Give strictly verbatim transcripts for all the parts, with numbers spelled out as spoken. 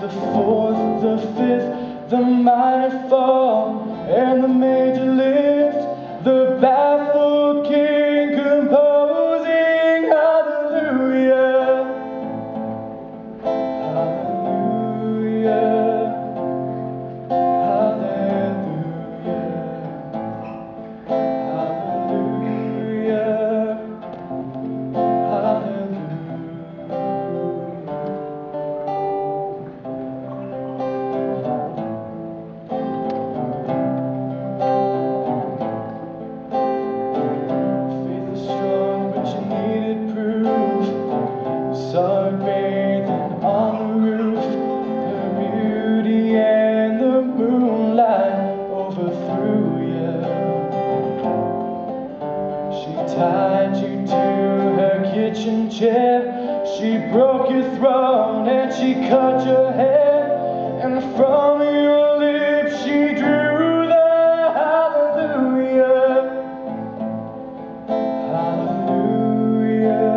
the fourth, the fifth, the minor fall, and the major lift, the baffled king composing hallelujah, hallelujah, hallelujah, hallelujah. Saw her bathing on the roof, her beauty and the moonlight overthrew you. She tied you to her kitchen chair, she broke your throne and she cut your hair, and from your lips she drew the hallelujah, hallelujah.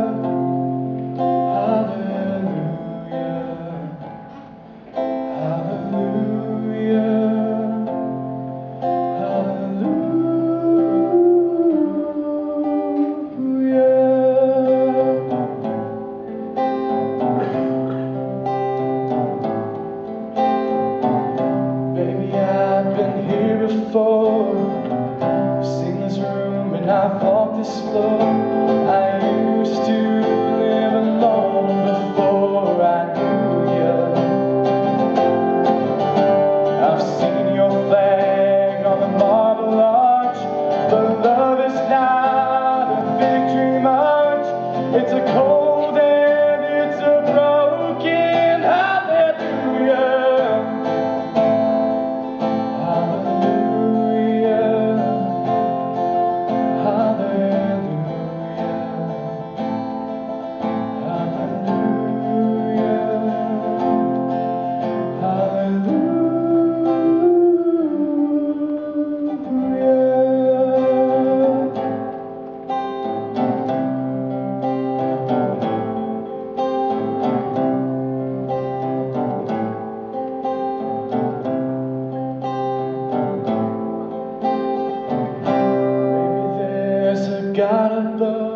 Before, I've seen this room and I've walked this floor. I used to live alone before I knew you. I've seen your flag on the marble arch, but love is not a victory march. It's a cold and it's a broken hallelujah. God above.